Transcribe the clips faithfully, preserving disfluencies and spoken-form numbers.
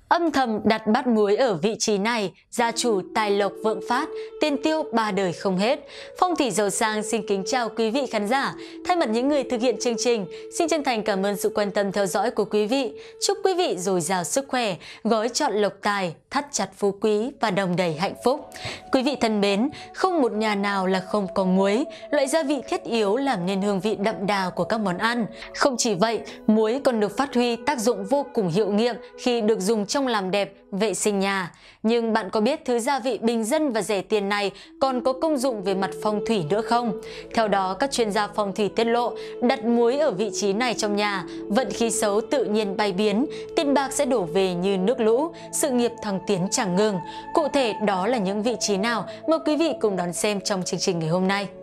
Âm thầm đặt bát muối ở vị trí này, gia chủ tài lộc vượng phát, tiền tiêu ba đời không hết. Phong thủy giàu sang xin kính chào quý vị khán giả. Thay mặt những người thực hiện chương trình, xin chân thành cảm ơn sự quan tâm theo dõi của quý vị. Chúc quý vị dồi dào sức khỏe, gói trọn lộc tài, thắt chặt phú quý và đồng đầy hạnh phúc. Quý vị thân mến, không một nhà nào là không có muối, loại gia vị thiết yếu làm nên hương vị đậm đà của các món ăn. Không chỉ vậy, muối còn được phát huy tác dụng vô cùng hiệu nghiệm khi được dùng trong làm đẹp, vệ sinh nhà. Nhưng bạn có biết thứ gia vị bình dân và rẻ tiền này còn có công dụng về mặt phong thủy nữa không? Theo đó, các chuyên gia phong thủy tiết lộ, đặt muối ở vị trí này trong nhà, vận khí xấu tự nhiên bay biến, tiền bạc sẽ đổ về như nước lũ, sự nghiệp thăng tiến chẳng ngừng. Cụ thể đó là những vị trí nào? Mời quý vị cùng đón xem trong chương trình ngày hôm nay.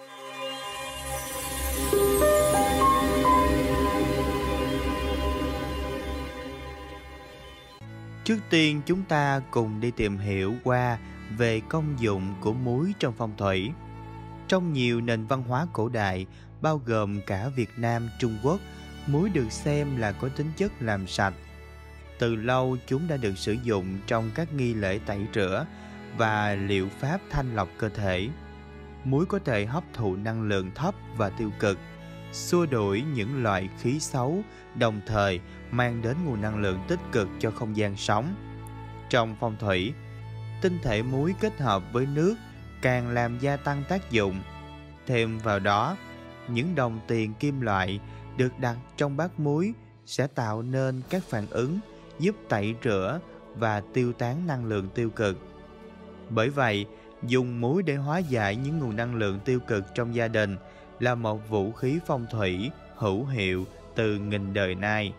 Trước tiên chúng ta cùng đi tìm hiểu qua về công dụng của muối trong phong thủy. Trong nhiều nền văn hóa cổ đại, bao gồm cả Việt Nam, Trung Quốc, muối được xem là có tính chất làm sạch. Từ lâu chúng đã được sử dụng trong các nghi lễ tẩy rửa và liệu pháp thanh lọc cơ thể. Muối có thể hấp thụ năng lượng thấp và tiêu cực, xua đuổi những loại khí xấu, đồng thời mang đến nguồn năng lượng tích cực cho không gian sống. Trong phong thủy, tinh thể muối kết hợp với nước càng làm gia tăng tác dụng. Thêm vào đó, những đồng tiền kim loại được đặt trong bát muối sẽ tạo nên các phản ứng giúp tẩy rửa và tiêu tán năng lượng tiêu cực. Bởi vậy, dùng muối để hóa giải những nguồn năng lượng tiêu cực trong gia đình là một vũ khí phong thủy hữu hiệu từ nghìn đời nay.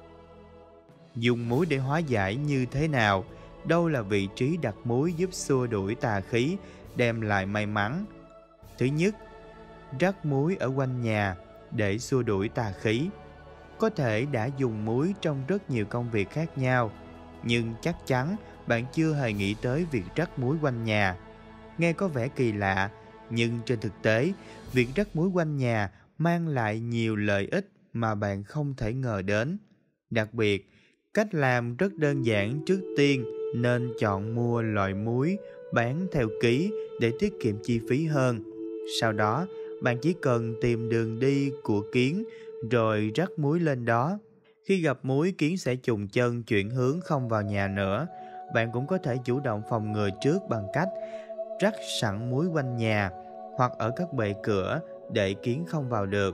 Dùng muối để hóa giải như thế nào? Đâu là vị trí đặt muối giúp xua đuổi tà khí, đem lại may mắn? Thứ nhất, rắc muối ở quanh nhà để xua đuổi tà khí. Có thể đã dùng muối trong rất nhiều công việc khác nhau, nhưng chắc chắn bạn chưa hề nghĩ tới việc rắc muối quanh nhà. Nghe có vẻ kỳ lạ, nhưng trên thực tế, việc rắc muối quanh nhà mang lại nhiều lợi ích mà bạn không thể ngờ đến. Đặc biệt, cách làm rất đơn giản. Trước tiên nên chọn mua loại muối bán theo ký để tiết kiệm chi phí hơn. Sau đó, bạn chỉ cần tìm đường đi của kiến rồi rắc muối lên đó. Khi gặp muối, kiến sẽ chùng chân chuyển hướng không vào nhà nữa. Bạn cũng có thể chủ động phòng ngừa trước bằng cách rắc sẵn muối quanh nhà hoặc ở các bệ cửa để kiến không vào được.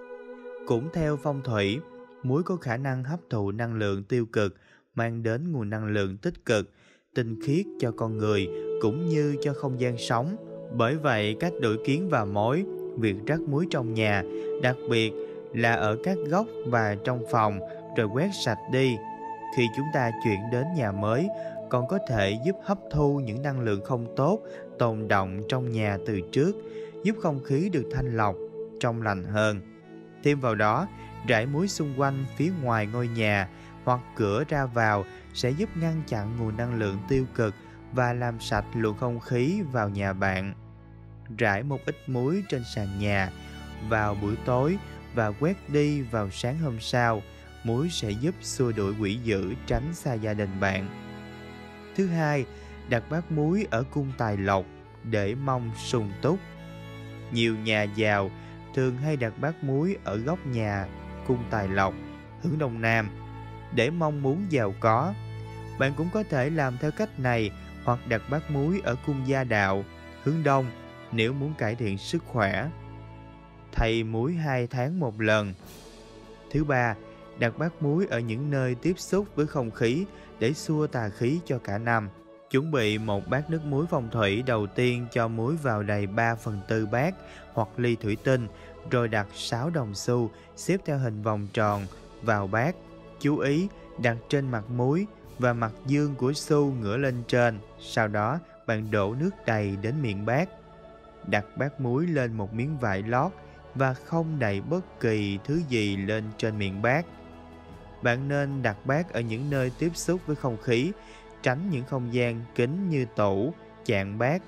Cũng theo phong thủy, muối có khả năng hấp thụ năng lượng tiêu cực, mang đến nguồn năng lượng tích cực, tinh khiết cho con người cũng như cho không gian sống. Bởi vậy, cách đuổi kiến và mối, việc rắc muối trong nhà, đặc biệt là ở các góc và trong phòng, rồi quét sạch đi. Khi chúng ta chuyển đến nhà mới, còn có thể giúp hấp thu những năng lượng không tốt tồn đọng trong nhà từ trước, giúp không khí được thanh lọc, trong lành hơn. Thêm vào đó, rải muối xung quanh phía ngoài ngôi nhà hoặc cửa ra vào sẽ giúp ngăn chặn nguồn năng lượng tiêu cực và làm sạch luồng không khí vào nhà bạn. Rải một ít muối trên sàn nhà vào buổi tối và quét đi vào sáng hôm sau. Muối sẽ giúp xua đuổi quỷ dữ, tránh xa gia đình bạn. Thứ hai, đặt bát muối ở cung tài lộc để mong sung túc. Nhiều nhà giàu thường hay đặt bát muối ở góc nhà cung tài lộc hướng đông nam để mong muốn giàu có. Bạn cũng có thể làm theo cách này hoặc đặt bát muối ở cung gia đạo hướng đông nếu muốn cải thiện sức khỏe. Thay muối hai tháng một lần. Thứ ba, đặt bát muối ở những nơi tiếp xúc với không khí để xua tà khí cho cả năm. Chuẩn bị một bát nước muối phong thủy. Đầu tiên cho muối vào đầy ba phần tư bát hoặc ly thủy tinh, rồi đặt sáu đồng xu xếp theo hình vòng tròn vào bát. Chú ý đặt trên mặt muối và mặt dương của xu ngửa lên trên. Sau đó bạn đổ nước đầy đến miệng bát. Đặt bát muối lên một miếng vải lót và không đậy bất kỳ thứ gì lên trên miệng bát. Bạn nên đặt bát ở những nơi tiếp xúc với không khí, tránh những không gian kín như tủ, chạn bát.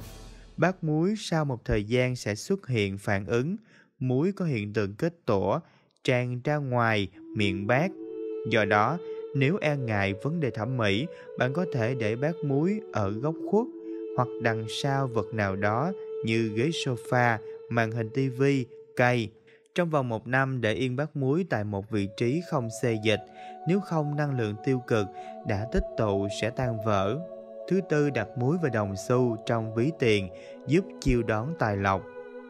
Bát muối sau một thời gian sẽ xuất hiện phản ứng. Muối có hiện tượng kết tủa, tràn ra ngoài miệng bát. Do đó, Nếu e ngại vấn đề thẩm mỹ, bạn có thể để bát muối ở góc khuất hoặc đằng sau vật nào đó như ghế sofa, màn hình tivi, cây. Trong vòng một năm để yên bát muối tại một vị trí không xê dịch, nếu không năng lượng tiêu cực đã tích tụ sẽ tan vỡ. Thứ tư, đặt muối và đồng xu trong ví tiền giúp chiêu đón tài lộc.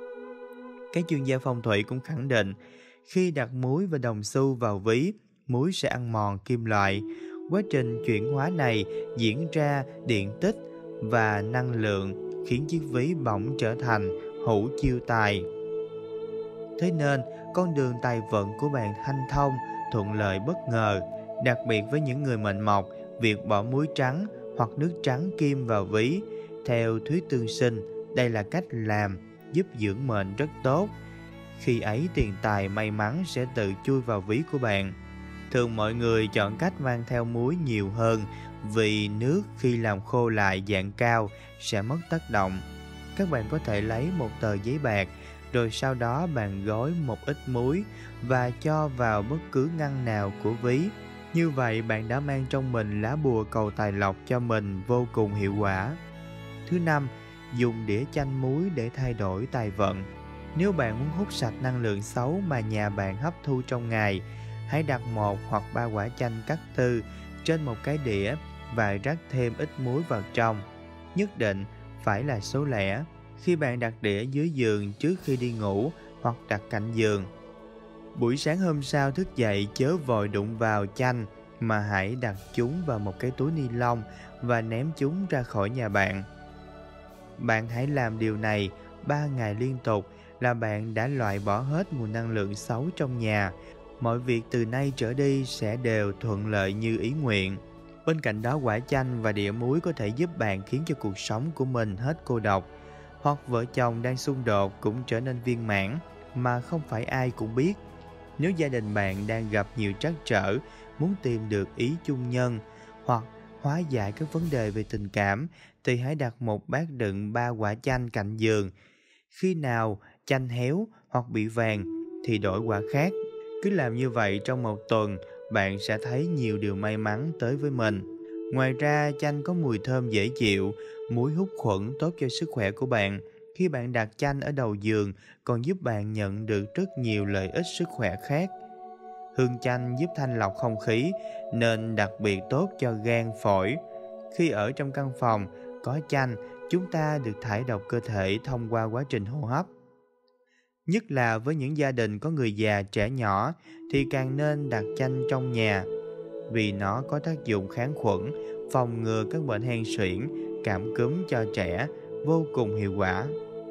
Các chuyên gia phong thủy cũng khẳng định, khi đặt muối và đồng xu vào ví, muối sẽ ăn mòn kim loại. Quá trình chuyển hóa này diễn ra điện tích và năng lượng khiến chiếc ví bỗng trở thành hũ chiêu tài. Thế nên, con đường tài vận của bạn hanh thông, thuận lợi bất ngờ. Đặc biệt với những người mệnh mộc, việc bỏ muối trắng hoặc nước trắng kim vào ví, theo thuyết tương sinh, đây là cách làm giúp dưỡng mệnh rất tốt. Khi ấy tiền tài may mắn sẽ tự chui vào ví của bạn. Thường mọi người chọn cách mang theo muối nhiều hơn vì nước khi làm khô lại dạng cao sẽ mất tác động. Các bạn có thể lấy một tờ giấy bạc, rồi sau đó bạn gói một ít muối và cho vào bất cứ ngăn nào của ví. Như vậy bạn đã mang trong mình lá bùa cầu tài lộc cho mình vô cùng hiệu quả. Thứ năm, dùng đĩa chanh muối để thay đổi tài vận. Nếu bạn muốn hút sạch năng lượng xấu mà nhà bạn hấp thu trong ngày, hãy đặt một hoặc ba quả chanh cắt tư trên một cái đĩa và rắc thêm ít muối vào trong. Nhất định phải là số lẻ. Khi bạn đặt đĩa dưới giường trước khi đi ngủ hoặc đặt cạnh giường. Buổi sáng hôm sau thức dậy chớ vội đụng vào chanh mà hãy đặt chúng vào một cái túi ni lông và ném chúng ra khỏi nhà bạn. Bạn hãy làm điều này ba ngày liên tục là bạn đã loại bỏ hết nguồn năng lượng xấu trong nhà. Mọi việc từ nay trở đi sẽ đều thuận lợi như ý nguyện. Bên cạnh đó, quả chanh và đĩa muối có thể giúp bạn khiến cho cuộc sống của mình hết cô độc, hoặc vợ chồng đang xung đột cũng trở nên viên mãn mà không phải ai cũng biết. Nếu gia đình bạn đang gặp nhiều trắc trở, muốn tìm được ý chung nhân hoặc hóa giải các vấn đề về tình cảm, thì hãy đặt một bát đựng ba quả chanh cạnh giường. Khi nào chanh héo hoặc bị vàng thì đổi quả khác. Cứ làm như vậy trong một tuần, bạn sẽ thấy nhiều điều may mắn tới với mình. Ngoài ra, chanh có mùi thơm dễ chịu, muối hút khuẩn tốt cho sức khỏe của bạn. Khi bạn đặt chanh ở đầu giường, còn giúp bạn nhận được rất nhiều lợi ích sức khỏe khác. Hương chanh giúp thanh lọc không khí, nên đặc biệt tốt cho gan, phổi. Khi ở trong căn phòng có chanh, chúng ta được thải độc cơ thể thông qua quá trình hô hấp. Nhất là với những gia đình có người già, trẻ nhỏ thì càng nên đặt chanh trong nhà, vì nó có tác dụng kháng khuẩn, phòng ngừa các bệnh hen suyễn, cảm cúm cho trẻ, vô cùng hiệu quả.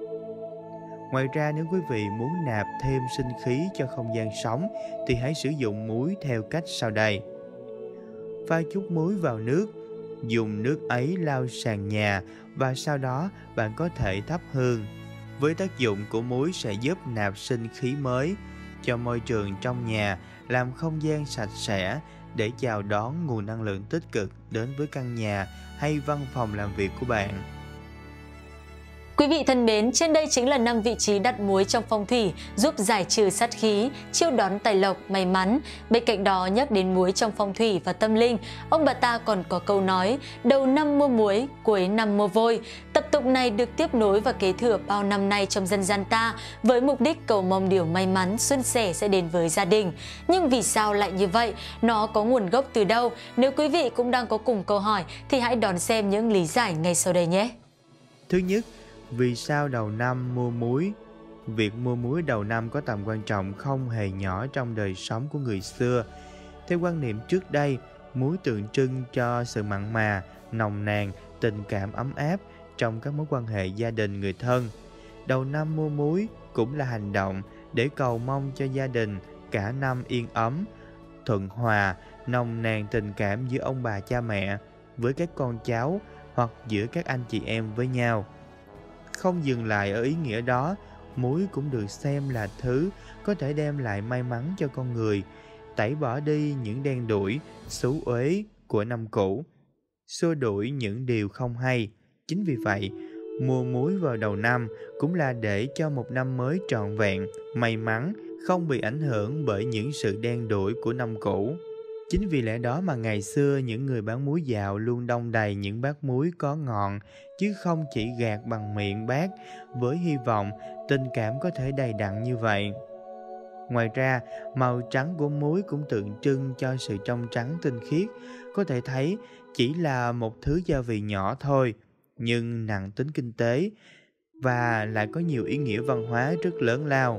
Ngoài ra, nếu quý vị muốn nạp thêm sinh khí cho không gian sống thì hãy sử dụng muối theo cách sau đây. Pha chút muối vào nước, dùng nước ấy lau sàn nhà và sau đó bạn có thể thắp hương. Với tác dụng của muối sẽ giúp nạp sinh khí mới cho môi trường trong nhà, làm không gian sạch sẽ để chào đón nguồn năng lượng tích cực đến với căn nhà hay văn phòng làm việc của bạn. Quý vị thân mến, trên đây chính là năm vị trí đặt muối trong phong thủy giúp giải trừ sát khí, chiêu đón tài lộc, may mắn. Bên cạnh đó, nhắc đến muối trong phong thủy và tâm linh, ông bà ta còn có câu nói đầu năm mua muối, cuối năm mua vôi. Tập tục này được tiếp nối và kế thừa bao năm nay trong dân gian ta với mục đích cầu mong điều may mắn, suôn sẻ sẽ đến với gia đình. Nhưng vì sao lại như vậy? Nó có nguồn gốc từ đâu? Nếu quý vị cũng đang có cùng câu hỏi thì hãy đón xem những lý giải ngay sau đây nhé. Thứ nhất, vì sao đầu năm mua muối? Việc mua muối đầu năm có tầm quan trọng không hề nhỏ trong đời sống của người xưa. Theo quan niệm trước đây, muối tượng trưng cho sự mặn mà, nồng nàn, tình cảm ấm áp trong các mối quan hệ gia đình người thân. Đầu năm mua muối cũng là hành động để cầu mong cho gia đình cả năm yên ấm, thuận hòa, nồng nàn tình cảm giữa ông bà cha mẹ với các con cháu hoặc giữa các anh chị em với nhau. Không dừng lại ở ý nghĩa đó, muối cũng được xem là thứ có thể đem lại may mắn cho con người, tẩy bỏ đi những đen đủi, xú uế của năm cũ, xua đuổi những điều không hay. Chính vì vậy, mua muối vào đầu năm cũng là để cho một năm mới trọn vẹn, may mắn, không bị ảnh hưởng bởi những sự đen đủi của năm cũ. Chính vì lẽ đó mà ngày xưa những người bán muối dạo luôn đong đầy những bát muối có ngọn, chứ không chỉ gạt bằng miệng bát, với hy vọng tình cảm có thể đầy đặn như vậy. Ngoài ra, màu trắng của muối cũng tượng trưng cho sự trong trắng tinh khiết, có thể thấy chỉ là một thứ gia vị nhỏ thôi, nhưng nặng tính kinh tế và lại có nhiều ý nghĩa văn hóa rất lớn lao.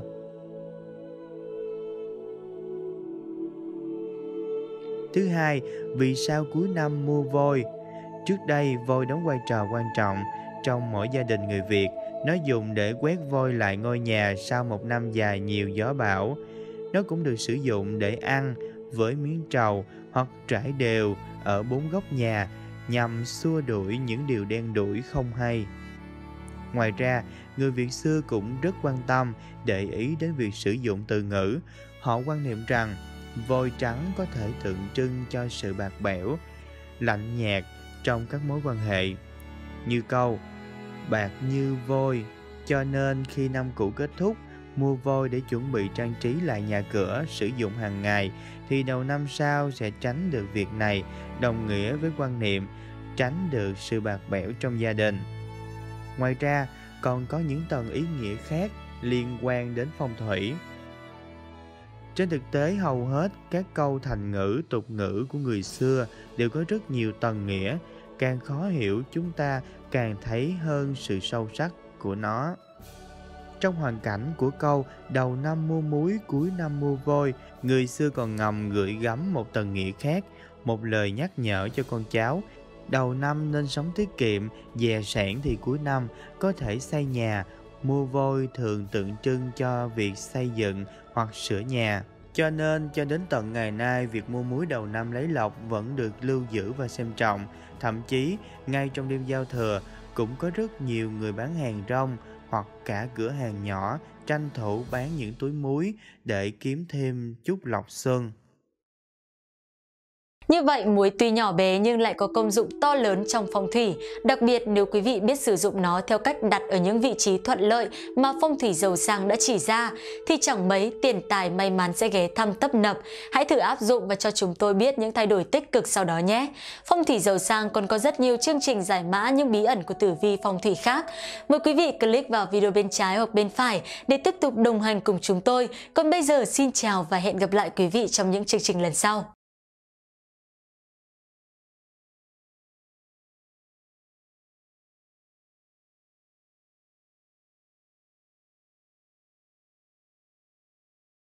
Thứ hai, vì sao cuối năm mua vôi? Trước đây, vôi đóng vai trò quan trọng trong mỗi gia đình người Việt. Nó dùng để quét vôi lại ngôi nhà sau một năm dài nhiều gió bão. Nó cũng được sử dụng để ăn với miếng trầu hoặc trải đều ở bốn góc nhà nhằm xua đuổi những điều đen đủi không hay. Ngoài ra, người Việt xưa cũng rất quan tâm để ý đến việc sử dụng từ ngữ. Họ quan niệm rằng vôi trắng có thể tượng trưng cho sự bạc bẽo, lạnh nhạt trong các mối quan hệ. Như câu bạc như vôi, cho nên khi năm cũ kết thúc, mua vôi để chuẩn bị trang trí lại nhà cửa sử dụng hàng ngày, thì đầu năm sau sẽ tránh được việc này, đồng nghĩa với quan niệm tránh được sự bạc bẽo trong gia đình. Ngoài ra, còn có những tầng ý nghĩa khác liên quan đến phong thủy. Trên thực tế, hầu hết các câu thành ngữ, tục ngữ của người xưa đều có rất nhiều tầng nghĩa. Càng khó hiểu, chúng ta càng thấy hơn sự sâu sắc của nó. Trong hoàn cảnh của câu đầu năm mua muối, cuối năm mua vôi, người xưa còn ngầm gửi gắm một tầng nghĩa khác, một lời nhắc nhở cho con cháu. Đầu năm nên sống tiết kiệm, dè sẻn thì cuối năm có thể xây nhà. Mua vôi thường tượng trưng cho việc xây dựng hoặc sửa nhà. Cho nên cho đến tận ngày nay, việc mua muối đầu năm lấy lộc vẫn được lưu giữ và xem trọng. Thậm chí, ngay trong đêm giao thừa, cũng có rất nhiều người bán hàng rong hoặc cả cửa hàng nhỏ tranh thủ bán những túi muối để kiếm thêm chút lộc xuân. Như vậy, muối tuy nhỏ bé nhưng lại có công dụng to lớn trong phong thủy, đặc biệt nếu quý vị biết sử dụng nó theo cách đặt ở những vị trí thuận lợi mà phong thủy giàu sang đã chỉ ra, thì chẳng mấy tiền tài may mắn sẽ ghé thăm tấp nập. Hãy thử áp dụng và cho chúng tôi biết những thay đổi tích cực sau đó nhé! Phong thủy giàu sang còn có rất nhiều chương trình giải mã những bí ẩn của tử vi phong thủy khác. Mời quý vị click vào video bên trái hoặc bên phải để tiếp tục đồng hành cùng chúng tôi. Còn bây giờ xin chào và hẹn gặp lại quý vị trong những chương trình lần sau.